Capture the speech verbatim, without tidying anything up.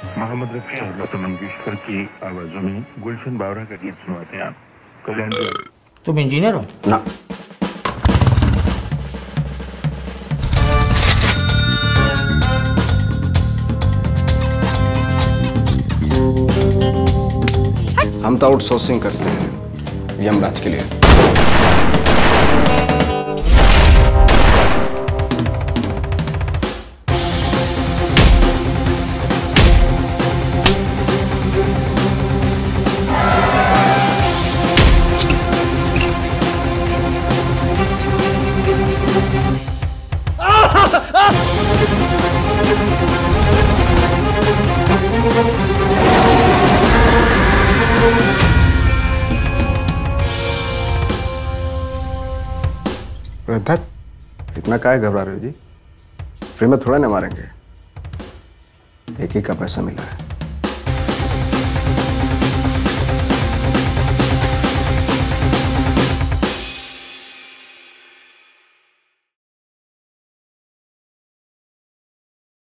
मोहम्मद रफी और लता मंगेशकर की आवाजों में गुलशन बावरा का गीत सुनवाते हैं आप। कल्याण जी, तुम इंजीनियर हो ना? हम तो आउटसोर्सिंग करते हैं यमराज के लिए। रद्दत, इतना काहे घबरा रहे हो जी? फ्री में थोड़ा ना मारेंगे, एक ही का पैसा मिला है।